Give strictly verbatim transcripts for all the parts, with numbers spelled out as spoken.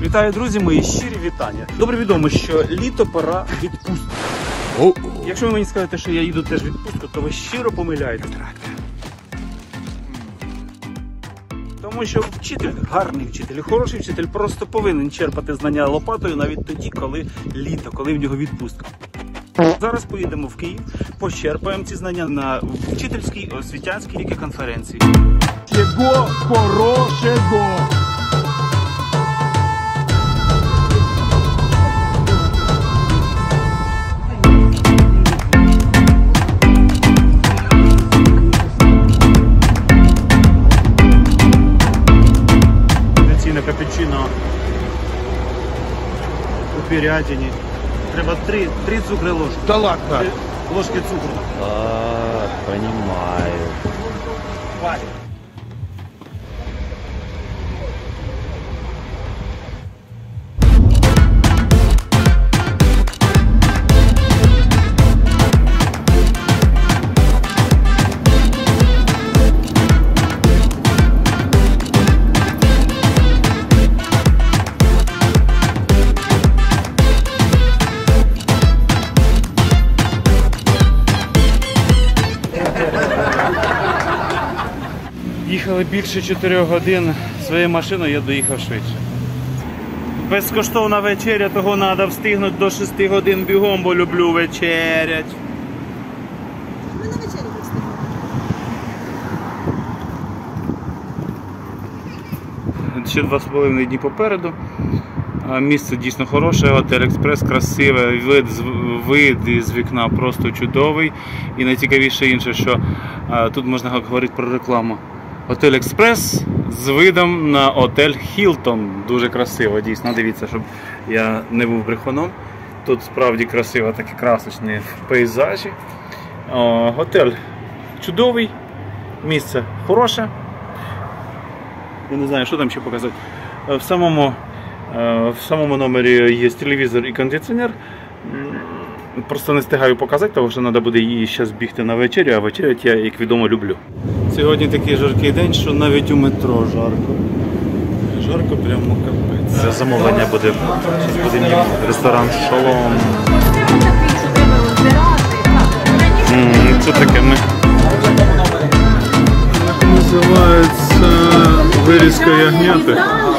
Вітаю, друзі, мої щирі вітання. Добре відомо, що літо пора відпустки. Oh. Якщо ви мені скажете, що я їду теж відпустку, то ви щиро помиляєтесь. Тому що вчитель, гарний вчитель, хороший вчитель просто повинен черпати знання лопатою навіть тоді, коли літо, коли в нього відпустка. Зараз поїдемо в Київ, почерпаємо ці знання на вчительській освітянській вікіконференції. Чого хорошого! Капучино у пірятині. Треба три, три цукри ложки. Да ладно. Три ложки цукру. А, понимаю. Хватит. Їхали більше чотирьох годин, своєю машиною я доїхав швидше. Безкоштовна вечеря, того треба встигнути до шести годин бігом, бо люблю вечерять. Ми на вечерю встигли. Ще два з половиною дні попереду. Місце дійсно хороше, готель Експрес, красиве, вид, вид із вікна просто чудовий. І найцікавіше інше, що а, тут можна говорити про рекламу. Готель Експрес з видом на отель Хілтон. Дуже красиво, дійсно. Дивіться, щоб я не був брехуном. Тут справді красиво, такі красочні пейзажі. О, готель чудовий, місце хороше. Я не знаю, що там ще показати. В самому, в самому номері є телевізор і кондиціонер. Просто не встигаю показати, тому що треба буде її зараз бігти на вечерю, а вечерять я, як відомо, люблю. Сьогодні такий жаркий день, що навіть у метро жарко. Жарко прямо капець. Це замовлення буде, зараз буде мені ресторан Шолом. Це таке ми. Називається вирізка ягняти.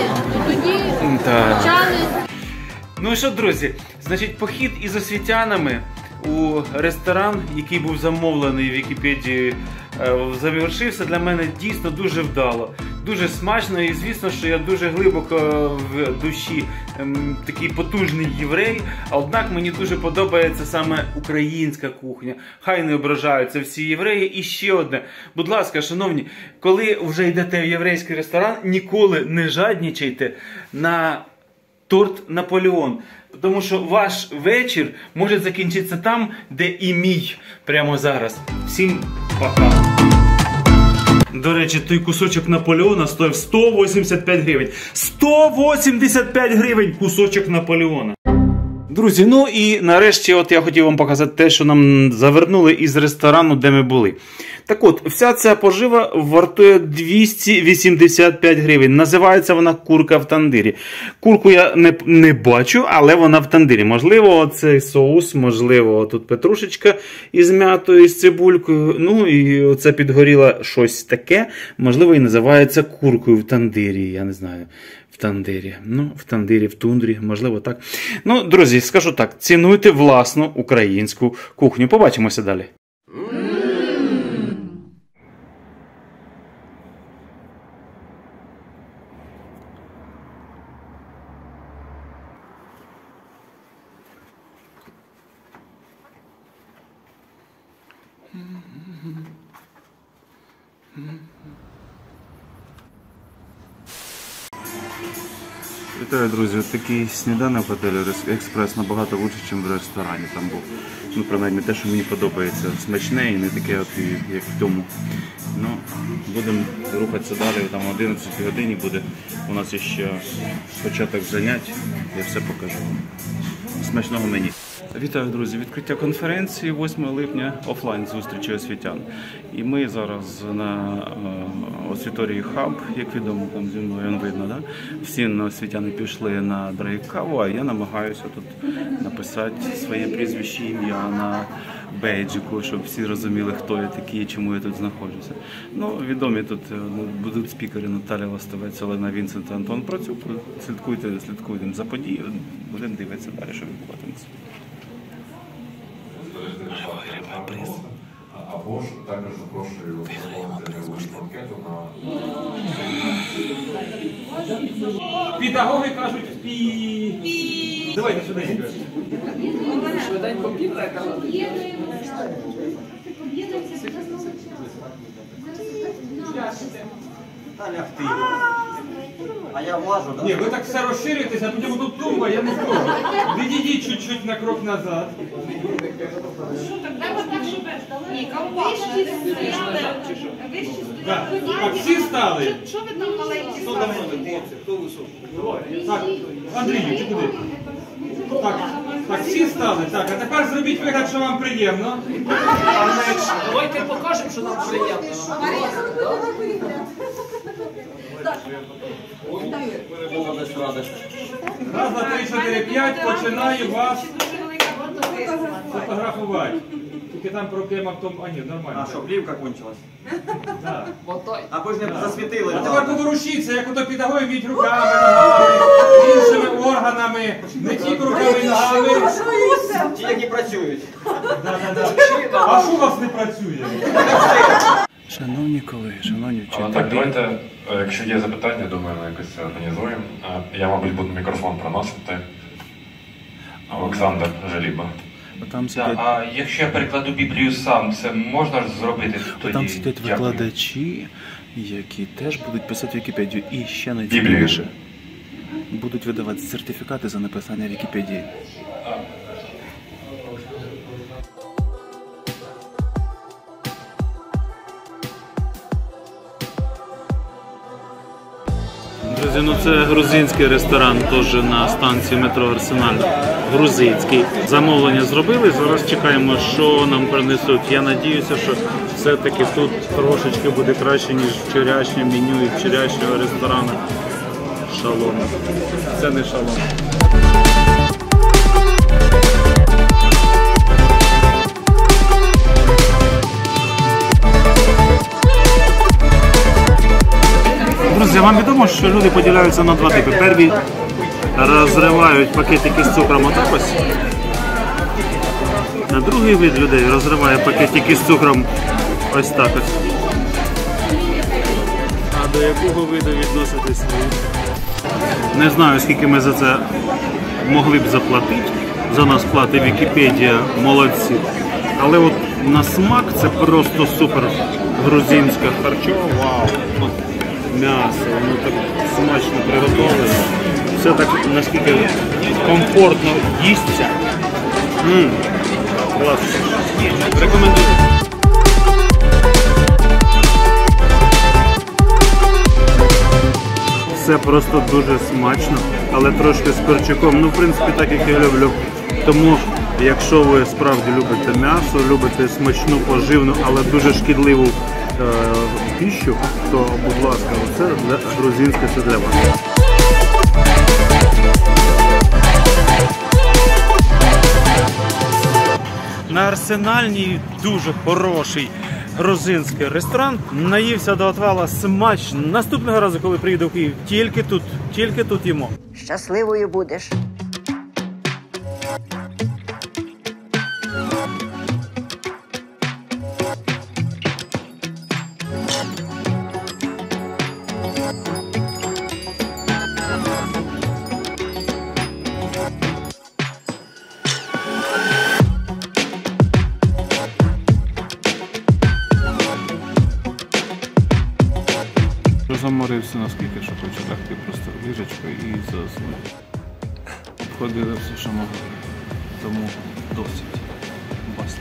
Так. Ну і що, друзі, значить, похід із освітянами у ресторан, який був замовлений в Вікіпедії, завершився для мене дійсно дуже вдало. Дуже смачно, і звісно, що я дуже глибоко в душі ем, такий потужний єврей, а однак мені дуже подобається саме українська кухня. Хай не ображаються всі євреї. І ще одне, будь ласка, шановні, коли вже йдете в єврейський ресторан, ніколи не жаднічайте на торт Наполеон. Тому що ваш вечір може закінчитися там, де і мій прямо зараз. Всім пока. До речі, той кусочок Наполеона стоїв сто вісімдесят п'ять гривень. сто вісімдесят п'ять гривень кусочок Наполеона. Друзі, ну і нарешті от я хотів вам показати те, що нам завернули із ресторану, де ми були. Так от, вся ця пожива вартує двісті вісімдесят п'ять гривень. Називається вона курка в тандирі. Курку я не, не бачу, але вона в тандирі. Можливо, цей соус, можливо, тут петрушечка із м'ятою, з цибулькою. Ну і оце підгоріло щось таке. Можливо, і називається куркою в тандирі, я не знаю. В тандирі. Ну, в тандирі, в тундрі, можливо, так. Ну, друзі, скажу так, цінуйте власну українську кухню. Побачимося далі. Вітаю, друзі, такий сніданок в готелі Експрес набагато краще, ніж в ресторані там був. Ну, принаймні те, що мені подобається, смачне і не таке, от, як вдома. Ну, будемо рухатися далі, там о одинадцятій годині буде у нас ще початок занять, я все покажу вам. Смачного мені. Вітаю, друзі! Відкриття конференції восьмого липня офлайн зустрічі освітян. І ми зараз на е, освіторії Хаб, як відомо, там зі мною он видно, да? Всі освітяни пішли на драйв-каву, а я намагаюся тут написати своє прізвище, ім'я на бейджику, щоб всі розуміли, хто я такий і чому я тут знаходжуся. Ну, відомі тут будуть спікери Наталя Ластовець, Олена Вінсент, Антон Процюк. Слідкуйте, слідкуйте за подією, будемо дивитися далі, що відбуватиметься. Або ж також запрошую банкету на... Педагоги кажуть пі. Давайте сюди. Швиденько піде. А я влажу, так? Ні, ви так все розширюєтеся, а потім тут тумба, я не зможу. Відійдіть чуть-чуть на крок назад. Ні, компактно. Так, так, всі стали. Що ви там маленькі Хто стали? давно хлопці, хто високий? Так, Андрію, чи куди? Так, так, всі стали. Так, а тепер зробіть вигляд, що вам приємно. Давайте покажемо, що нам приємно. Молодець, радость. Раз, два, три, чотири, п'ять, починаю вас фотографувати. Тільки там проблема в тому, а ні, нормально. А що, плівка кончилась? Так. А ви ж не засвітили. А тепер поворушіться, як ото педагоги вміють руками, ногами, іншими органами, не тільки руками і ногами. Ті, які працюють. Да, да, да. А що у вас не працює? Шановні колеги, шановні А, так, вчителі. давайте, е, якщо є запитання, думаю, ми якось це організуємо. Е, Я, мабуть, буду мікрофон проносити. Олександр Жаліба. Там сидять, А якщо я перекладу Біблію сам, це можна ж зробити тоді? там сидять Дякую. викладачі, які теж будуть писати Вікіпедію. І ще Біблію. найцікавіше, будуть видавати сертифікати за написання Вікіпедії. Друзі, ну це грузинський ресторан, теж на станції метро Арсеналь. Грузинський. Замовлення зробили, зараз чекаємо, що нам принесуть. Я надіюся, що все-таки тут трошечки буде краще, ніж вчорашнє меню і вчорашнього ресторану. Шалом. Це не шалом. Друзі, вам відомо, що люди поділяються на два типи. Перві розривають пакетики з цукром отак ось. А другий вид людей розриває пакетики з цукром ось так ось. А до якого виду відноситесь ви? Не знаю, скільки ми за це могли б заплатити. За нас платить Вікіпедія, молодці. Але от на смак це просто супер грузинське харчо. Вау! М'ясо, воно так смачно приготовлено. Все так наскільки комфортно їсться. Ммм, клас. Рекомендую. Все просто дуже смачно, але трошки з перчиком. Ну, в принципі, так як я люблю. Тому, якщо ви справді любите м'ясо, любите смачну, поживну, але дуже шкідливу е піщу, то, будь ласка, це для грузинське, це для вас. На Арсенальній дуже хороший грузинський ресторан. Наївся до отвала смачно. Наступного разу, коли приїду в Київ, тільки тут, тільки тут їмо. Щасливою будеш. Заморився наскільки, що хочу лягти просто в ліжечко і заснути. Обходили все, що могли. Тому досить. Баста.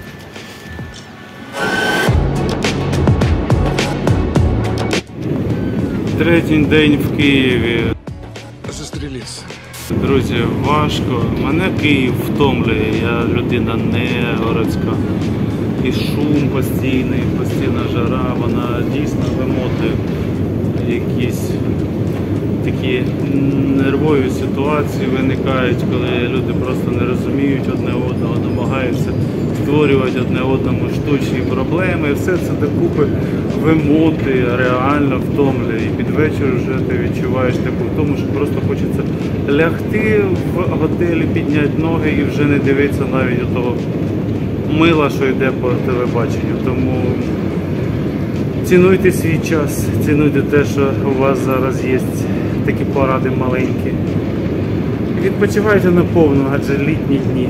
Третій день в Києві. Застрелись. Друзі, важко. Мене Київ втомлює, я людина не городська. І шум постійний, постійна жара, вона дійсно вимотує. Якісь такі нервові ситуації виникають, коли люди просто не розуміють одне одного, намагаються створювати одне одному штучні проблеми. Все це докупи вимотує, реально втомлює. І під вечір вже ти відчуваєш таку втому, що просто хочеться лягти в готелі, підняти ноги і вже не дивитися навіть у того мила, що йде по телебаченню. Тому цінуйте свій час, цінуйте те, що у вас зараз є такі поради маленькі. Відпочивайте наповну, адже літні дні.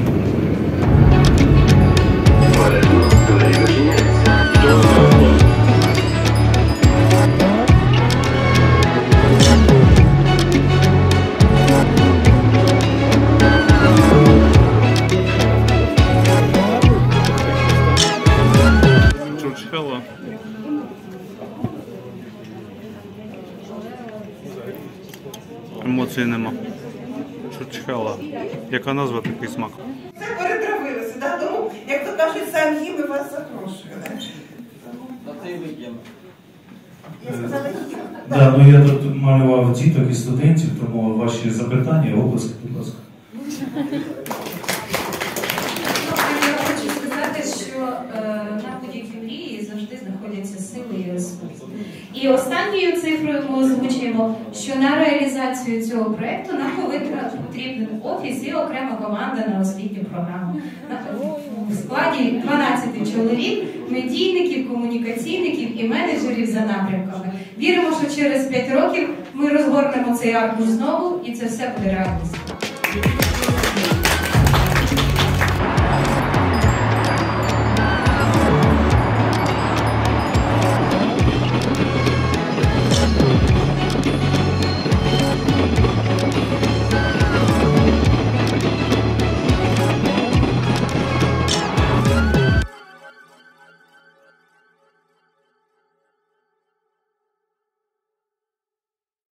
Чурчхела. Емоцій нема. Чурчхела. Яка назва, такий смак? Це перетравилося, да? Тому, як то кажуть, самі ми вас запрошували. На цей вікенд. Я сказала їм. Да, ну я тут малював діток і студентів, тому ваші запитання, обласки, будь ласка. Я хочу сказати, що е, на будь-якій мрії завжди знаходяться сили і ресурси. І останньою цифрою ми озвучуємо, що на реалізацію цього проєкту нам потрібен офіс і окрема команда на освітню програму. В складі дванадцять чоловік, медійників, комунікаційників і менеджерів за напрямками. Віримо, що через п'ять років ми розгорнемо цей аркуш знову і це все буде реальністю.